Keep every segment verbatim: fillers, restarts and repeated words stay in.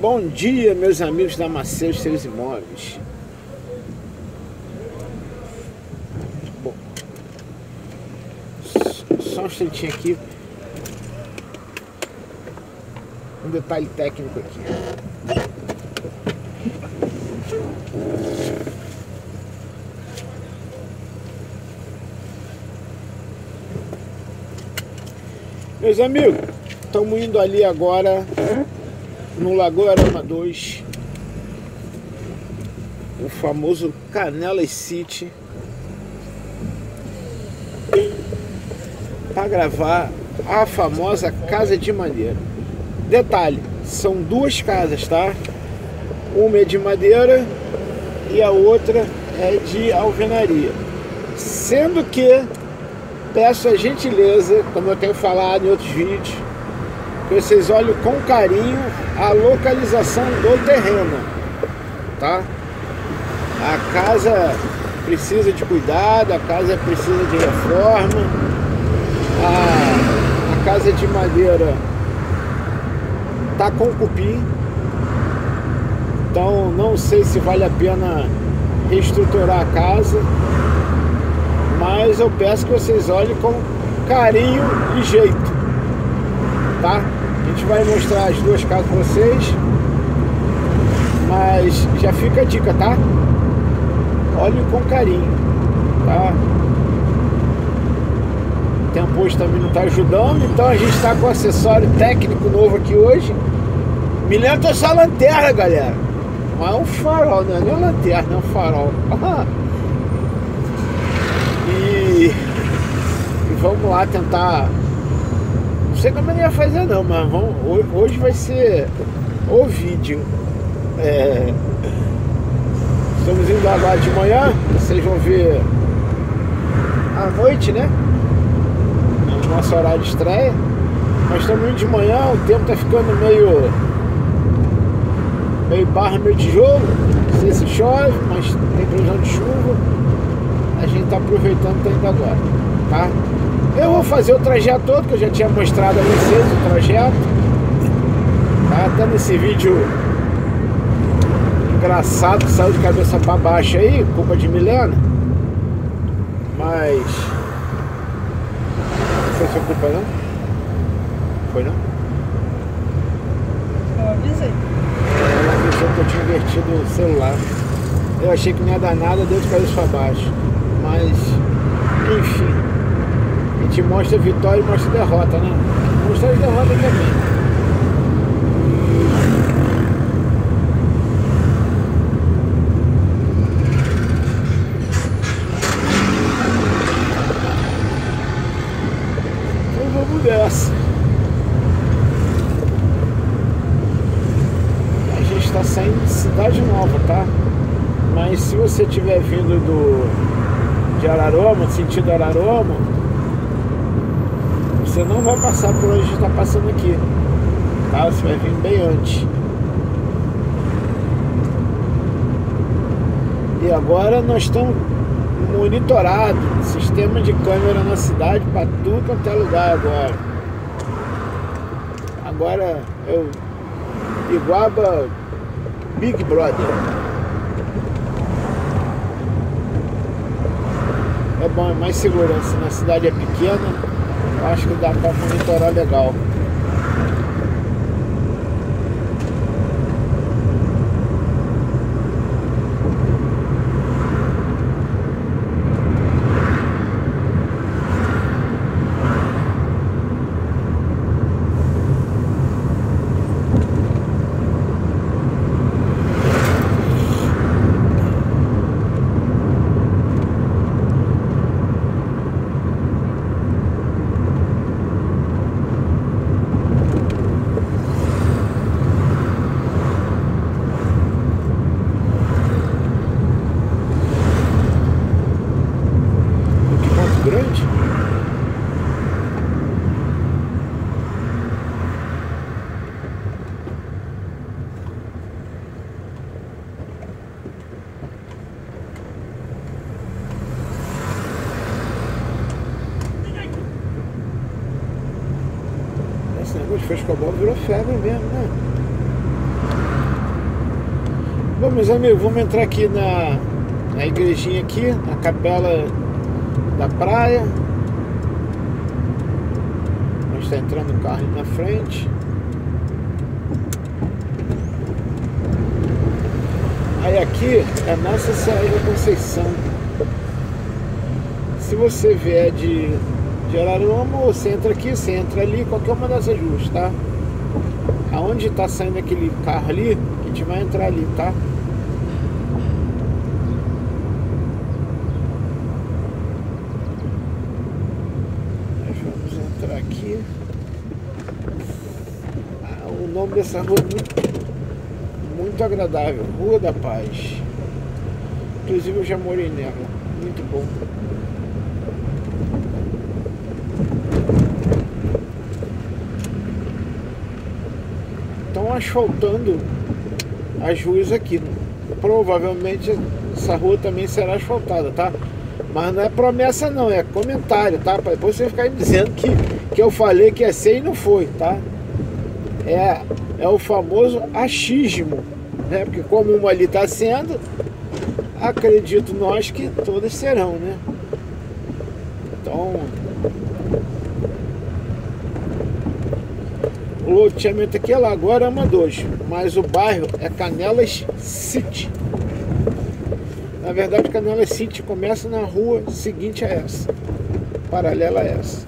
Bom dia, meus amigos da Macedo Seus Imóveis. Bom, só um instantinho aqui. Um detalhe técnico aqui. Meus amigos, estamos indo ali agora no Lagoa Arama dois, o famoso Canelas City, para gravar a famosa Casa de Madeira. Detalhe, são duas casas, tá? Uma é de madeira e a outra é de alvenaria. Sendo que peço a gentileza, como eu tenho falado em outros vídeos, que vocês olhem com carinho a localização do terreno, tá? A casa precisa de cuidado, a casa precisa de reforma, a, a casa de madeira tá com cupim, então não sei se vale a pena reestruturar a casa, mas eu peço que vocês olhem com carinho e jeito, tá? A gente vai mostrar as duas casas para vocês, mas já fica a dica, tá? Olhem com carinho, tá? O tempo hoje também não está ajudando, então a gente está com um acessório técnico novo aqui hoje. Me lembra essa lanterna, galera. Não é um farol, não é nem uma lanterna, é um farol. E, e vamos lá tentar. Não sei como ele ia fazer não, mas vamos, hoje vai ser o vídeo. É, estamos indo agora de manhã, vocês vão ver à noite, né? No nosso horário de estreia. Nós estamos indo de manhã, o tempo tá ficando meio meio barra, meio tijolo. Não sei se chove, mas tem previsão de chuva. A gente tá aproveitando, tá indo agora, tá? Eu vou fazer o trajeto todo, que eu já tinha mostrado a vocês o trajeto, tá? Até nesse vídeo engraçado que saiu de cabeça para baixo aí, culpa de Milena. Mas não foi sua culpa não? Foi não? Eu avisei. Ela avisou que eu tinha invertido o celular. Eu achei que não ia dar nada, deu de cabeça para baixo. Mas, enfim, a gente mostra a vitória e mostra a derrota, né? Mostra a derrota também. Então vamos dessa. A gente está saindo de Cidade Nova, tá? Mas se você estiver vindo do de Araruama, sentido Araruama, você não vai passar por onde a gente está passando aqui, tá? Você vai vir bem antes. E agora nós estamos monitorados, sistema de câmera na cidade para tudo quanto é lugar agora. Agora é o Iguaba Big Brother. É bom, é mais segurança. Na cidade é pequena, eu acho que dá para monitorar legal. Grande. Esse negócio de frescobol virou febre mesmo, né? Bom, meus amigos, vamos entrar aqui na, na igrejinha aqui, na capela da praia. Nós está entrando o carro ali na frente. Aí aqui é Nossa Senhora da Conceição. Se você vier de, de Araruama, você entra aqui, você entra ali, qualquer uma dessas duas, tá? Aonde tá saindo aquele carro ali, a gente vai entrar ali, tá? Nós vamos entrar aqui. Ah, o nome dessa rua é muito, muito agradável, Rua da Paz. Inclusive eu já morei nela, muito bom. Estão asfaltando as ruas aqui. Provavelmente essa rua também será asfaltada, tá? Mas não é promessa não, é comentário, tá? Para depois você ficar dizendo que, que eu falei que ia ser e não foi, tá? É, é o famoso achismo, né? Porque como uma ali está sendo, acredito nós que todas serão, né? Então, o loteamento aqui é Lagoa Arama dois, mas o bairro é Canelas City. Na verdade, Canelas City começa na rua seguinte a essa, paralela a essa.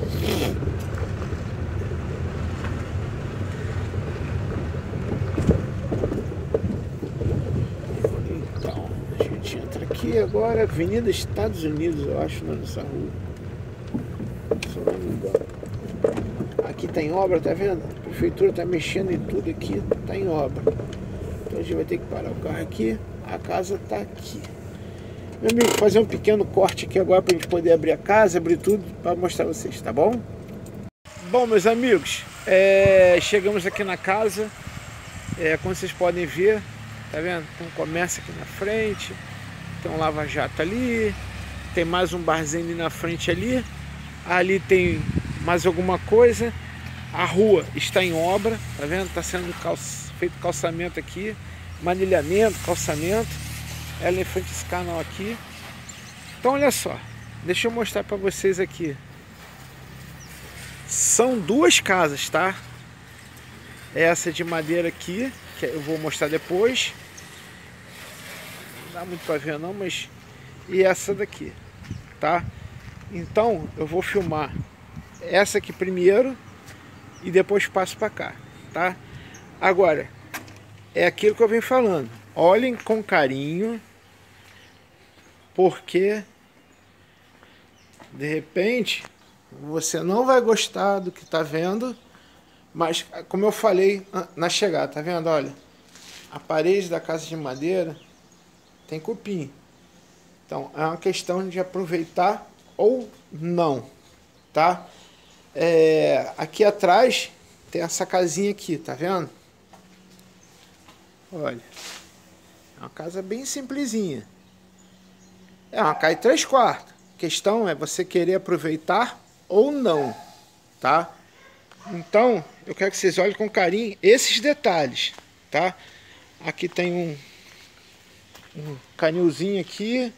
Então, a gente entra aqui agora, Avenida Estados Unidos, eu acho, nessa rua. Se eu não me engano. Aqui tá em obra, tá vendo? A prefeitura tá mexendo em tudo aqui, tá em obra. Então a gente vai ter que parar o carro aqui. A casa tá aqui. Meu amigo, fazer um pequeno corte aqui agora pra gente poder abrir a casa, abrir tudo para mostrar a vocês, tá bom? Bom, meus amigos, é, chegamos aqui na casa. É, como vocês podem ver, tá vendo? Tem um comércio aqui na frente, tem um lava-jato ali, tem mais um barzinho ali na frente ali. Ali tem mais alguma coisa. A rua está em obra, tá vendo? Está sendo calça, feito calçamento aqui, manilhamento, calçamento. Ela em frente a esse canal aqui. Então olha só, deixa eu mostrar para vocês aqui. São duas casas, tá? Essa de madeira aqui, que eu vou mostrar depois. Não dá muito para ver não, mas... E essa daqui, tá? Então eu vou filmar essa aqui primeiro e depois passo para cá, tá? Agora, é aquilo que eu venho falando. Olhem com carinho, porque de repente você não vai gostar do que tá vendo, mas como eu falei na chegada, tá vendo? Olha, a parede da casa de madeira tem cupim. Então é uma questão de aproveitar ou não, tá? É, aqui atrás tem essa casinha aqui, tá vendo? Olha, é uma casa bem simplesinha. É uma casa de três quartos. A questão é você querer aproveitar ou não, tá? Então, eu quero que vocês olhem com carinho esses detalhes, tá? Aqui tem um, um canilzinho aqui.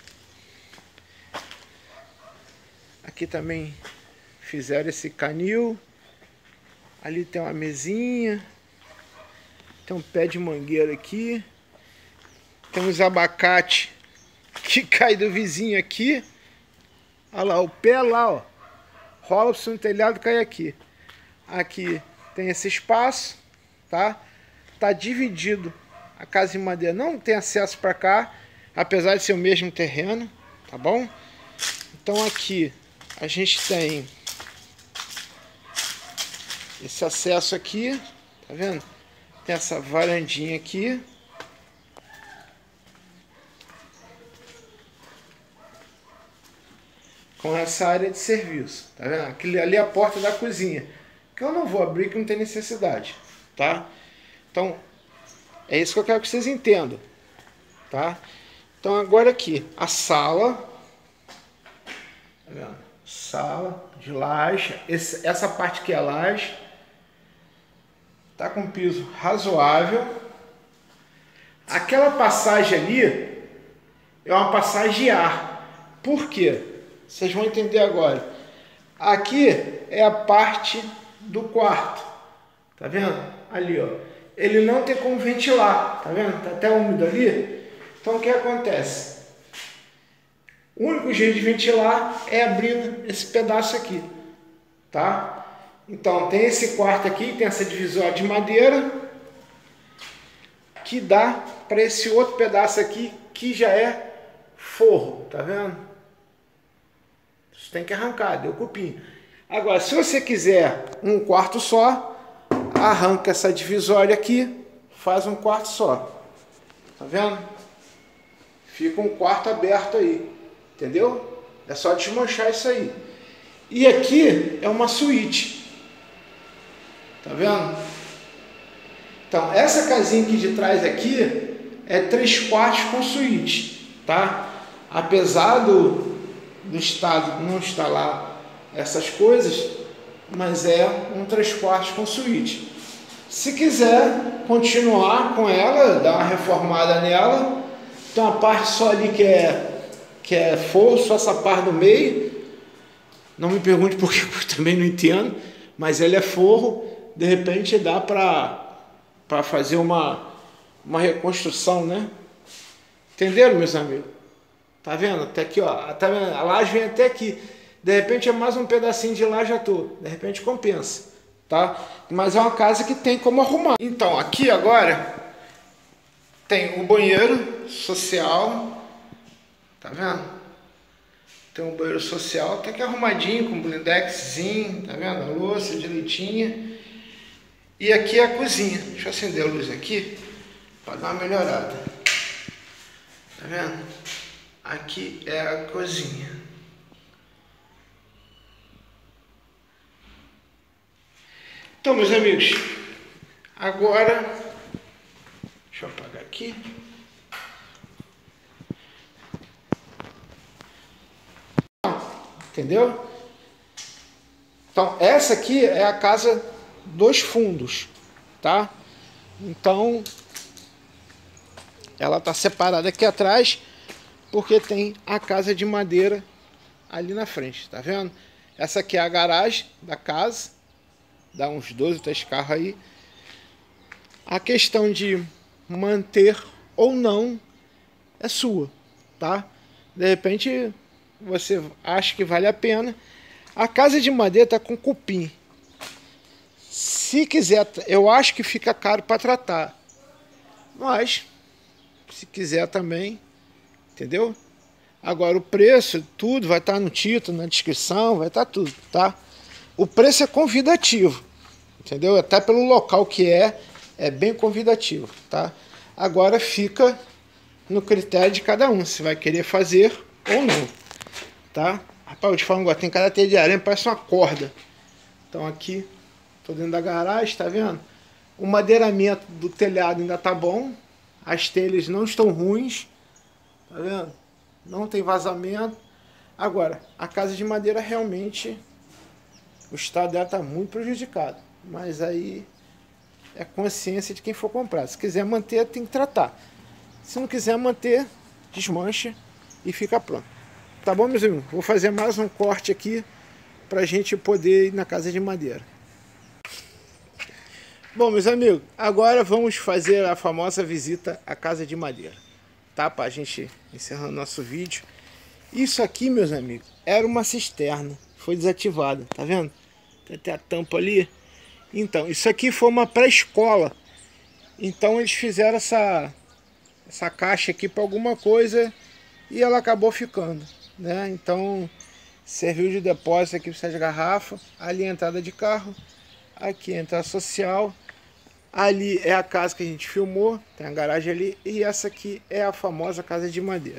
Aqui também fizeram esse canil. Ali tem uma mesinha. Tem um pé de mangueira aqui. Tem uns abacate que cai do vizinho aqui. Olha lá, o pé lá, ó. Rola para o telhado e cai aqui. Aqui tem esse espaço, tá? Tá dividido. A casa de madeira não tem acesso para cá, apesar de ser o mesmo terreno, tá bom? Então aqui a gente tem esse acesso aqui, tá vendo? Tem essa varandinha aqui. Com essa área de serviço, tá vendo? Aquilo ali é a porta da cozinha, que eu não vou abrir, que não tem necessidade, tá? Então, é isso que eu quero que vocês entendam, tá? Então agora aqui, a sala, tá vendo? Sala de laje, esse, essa parte que é laje, tá com piso razoável. Aquela passagem ali é uma passagem de ar. Por quê? Vocês vão entender agora. Aqui é a parte do quarto. Tá vendo? Ali, ó. Ele não tem como ventilar. Tá vendo? Tá até úmido ali. Então o que acontece? O único jeito de ventilar é abrindo esse pedaço aqui. Tá? Então tem esse quarto aqui, tem essa divisória de madeira que dá para esse outro pedaço aqui que já é forro. Tá vendo? Você tem que arrancar, deu cupim. Agora, se você quiser um quarto só, arranca essa divisória aqui, faz um quarto só. Tá vendo? Fica um quarto aberto aí. Entendeu? É só desmanchar isso aí. E aqui é uma suíte. Tá vendo? Então, essa casinha aqui de trás aqui é três quartos com suíte. Tá? Apesar do... do estado não está lá essas coisas, mas é um três quartos com suíte. Se quiser continuar com ela, dar uma reformada nela, tem uma parte só ali que é que é forro, só essa parte do meio. Não me pergunte por que, eu também não entendo, mas ele é forro. De repente dá para para fazer uma uma reconstrução, né? Entenderam, meus amigos? Tá vendo? Até aqui, ó. Tá vendo? A laje vem até aqui. De repente é mais um pedacinho de laje à toa. De repente compensa, tá? Mas é uma casa que tem como arrumar. Então, aqui agora tem o banheiro social. Tá vendo? Tem um banheiro social até que arrumadinho, com blindexzinho. Tá vendo? A louça direitinha. E aqui é a cozinha. Deixa eu acender a luz aqui para dar uma melhorada. Tá vendo? Aqui é a cozinha. Então, meus amigos, agora, deixa eu apagar aqui. Entendeu? Então, essa aqui é a casa dos fundos, tá? Então, ela tá separada aqui atrás, porque tem a casa de madeira ali na frente, tá vendo? Essa aqui é a garagem da casa, dá uns dois ou três carros aí. A questão de manter ou não é sua, tá? De repente você acha que vale a pena. A casa de madeira tá com cupim. Se quiser, eu acho que fica caro para tratar, mas se quiser também, entendeu? Agora o preço, tudo vai estar no título, na descrição, vai estar tudo, tá? O preço é convidativo, entendeu? Até pelo local que é, é bem convidativo, tá? Agora fica no critério de cada um, se vai querer fazer ou não, tá? Rapaz, eu te falo agora, tem cada teia de aranha, parece uma corda. Então aqui, tô dentro da garagem, tá vendo? O madeiramento do telhado ainda tá bom, as telhas não estão ruins, tá vendo? Não tem vazamento. Agora, a casa de madeira realmente, o estado dela tá muito prejudicado. Mas aí é consciência de quem for comprar. Se quiser manter, tem que tratar. Se não quiser manter, desmancha e fica pronto. Tá bom, meus amigos? Vou fazer mais um corte aqui pra gente poder ir na casa de madeira. Bom, meus amigos, agora vamos fazer a famosa visita à casa de madeira, tá? Pra gente encerrar nosso vídeo. Isso aqui, meus amigos, era uma cisterna, foi desativada, tá vendo? Tem até a tampa ali. Então, isso aqui foi uma pré-escola. Então eles fizeram essa, essa caixa aqui para alguma coisa e ela acabou ficando, né? Então, serviu de depósito aqui para essas garrafas. Ali é a entrada de carro, aqui é a entrada social. Ali é a casa que a gente filmou, tem a garagem ali, e essa aqui é a famosa casa de madeira.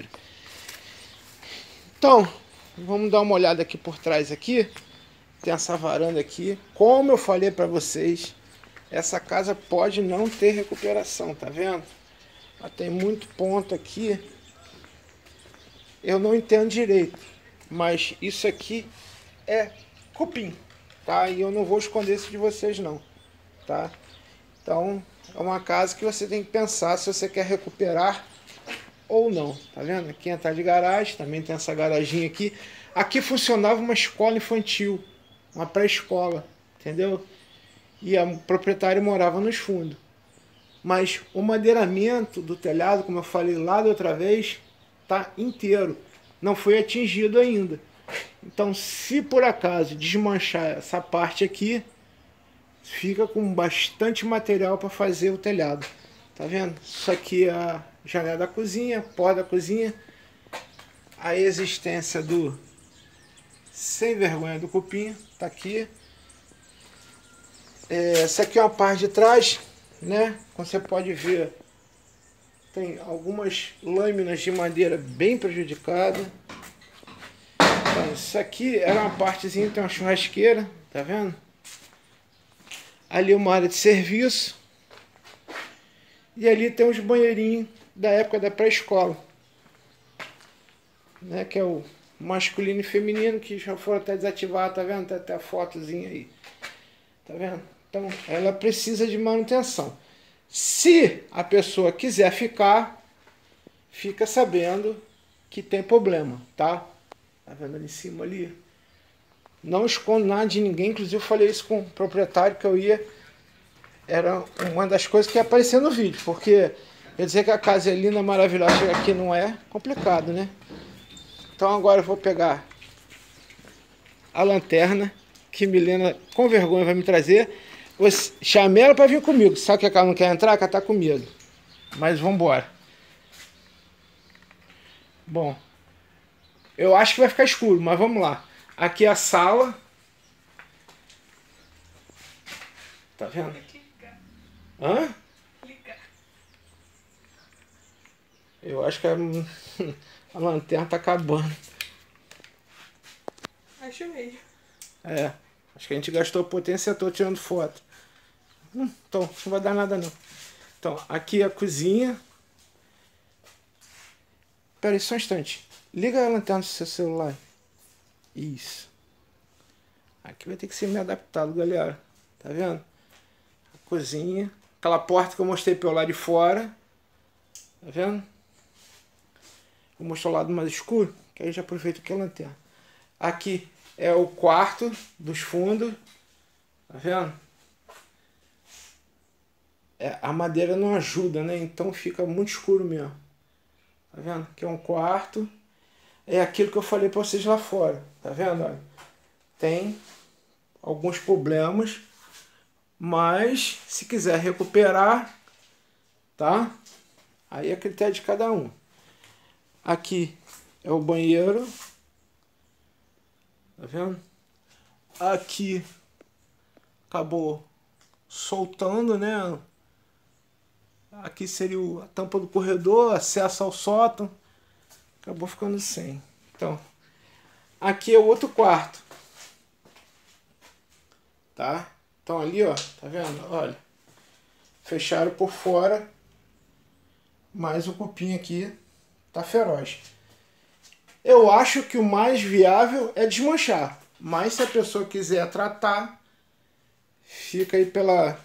Então, vamos dar uma olhada aqui por trás aqui. Tem essa varanda aqui. Como eu falei para vocês, essa casa pode não ter recuperação, tá vendo? Ela tem muito ponto aqui. Eu não entendo direito, mas isso aqui é cupim, tá? E eu não vou esconder isso de vocês não, tá? Então, é uma casa que você tem que pensar se você quer recuperar ou não. Tá vendo? Aqui entra de garagem, também tem essa garaginha aqui. Aqui funcionava uma escola infantil, uma pré-escola, entendeu? E a proprietária morava nos fundos. Mas o madeiramento do telhado, como eu falei lá da outra vez, tá inteiro. Não foi atingido ainda. Então, se por acaso desmanchar essa parte aqui, fica com bastante material para fazer o telhado. Tá vendo? Isso aqui é a janela da cozinha, porta da cozinha. A existência do sem vergonha do cupim tá aqui. É, essa aqui é uma parte de trás, né? Como você pode ver, tem algumas lâminas de madeira bem prejudicadas. Então, isso aqui era uma partezinha, tem uma churrasqueira, tá vendo? Ali uma área de serviço. E ali tem os banheirinhos da época da pré-escola, né? Que é o masculino e feminino, que já foram até desativar, tá vendo? Tem até a fotozinha aí, tá vendo? Então ela precisa de manutenção. Se a pessoa quiser ficar, fica sabendo que tem problema, tá? Tá vendo ali em cima ali? Não escondo nada de ninguém, inclusive eu falei isso com o proprietário, que eu ia... Era uma das coisas que ia aparecer no vídeo, porque eu dizer que a casa é linda, maravilhosa, chegar aqui não é complicado, né? Então agora eu vou pegar a lanterna, que Milena com vergonha vai me trazer. Eu chamei ela para vir comigo, sabe que ela não quer entrar? Que ela tá com medo. Mas vamos embora. Bom, eu acho que vai ficar escuro, mas vamos lá. Aqui é a sala. Tá vendo? Hã? Eu acho que a, a lanterna tá acabando. Acho mesmo. É, acho que a gente gastou potência toda tirando foto. Hum, então, não vai dar nada não. Então, aqui é a cozinha. Pera aí, só um instante. Liga a lanterna do seu celular. Isso. Aqui vai ter que ser meio adaptado, galera. Tá vendo? A cozinha. Aquela porta que eu mostrei pelo lado de fora. Tá vendo? Vou mostrar o lado mais escuro, que aí já aproveito aqui a lanterna. Aqui é o quarto dos fundos. Tá vendo? É, a madeira não ajuda, né? Então fica muito escuro mesmo. Tá vendo? Aqui é um quarto. É aquilo que eu falei para vocês lá fora. Tá vendo? Olha, tem alguns problemas. Mas se quiser recuperar, tá? Aí é critério de cada um. Aqui é o banheiro. Tá vendo? Aqui acabou soltando, né? Aqui seria a tampa do corredor, acesso ao sótão. Acabou ficando sem. Então, aqui é o outro quarto. Tá? Então ali, ó, tá vendo? Olha, fecharam por fora, mas o cupim aqui tá feroz. Eu acho que o mais viável é desmanchar, mas se a pessoa quiser tratar, fica aí pela...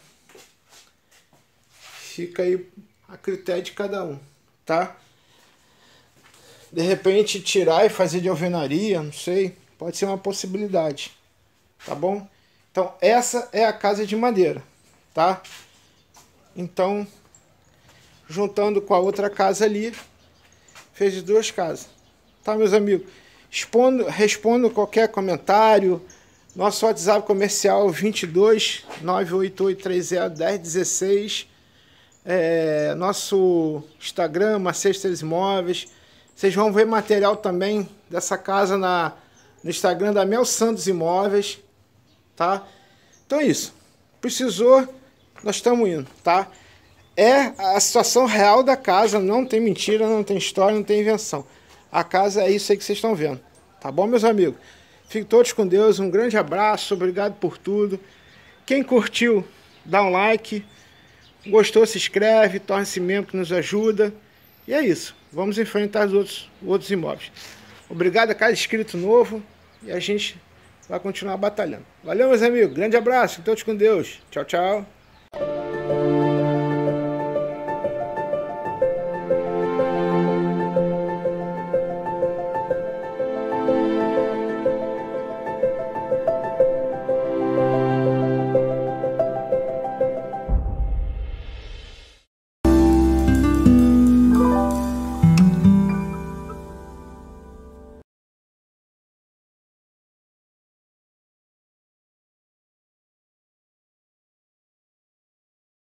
Fica aí a critério de cada um, tá? De repente tirar e fazer de alvenaria, não sei, pode ser uma possibilidade, tá bom? Então essa é a casa de madeira, tá? Então, juntando com a outra casa ali, fez duas casas, tá, meus amigos? Respondo, respondo qualquer comentário. Nosso WhatsApp comercial vinte e dois, nove oito oito três zero, um zero um seis. É, nosso Instagram, Macestas Imóveis. Vocês vão ver material também dessa casa na, no Instagram da Mel Santos Imóveis, tá? Então é isso. Precisou, nós estamos indo, tá? É a situação real da casa, não tem mentira, não tem história, não tem invenção. A casa é isso aí que vocês estão vendo, tá bom, meus amigos? Fiquem todos com Deus, um grande abraço, obrigado por tudo. Quem curtiu, dá um like. Gostou, se inscreve, torne-se membro que nos ajuda. E é isso. Vamos enfrentar os outros, outros imóveis. Obrigado a cada inscrito novo. E a gente vai continuar batalhando. Valeu, meus amigos. Grande abraço. Todos com Deus. Tchau, tchau.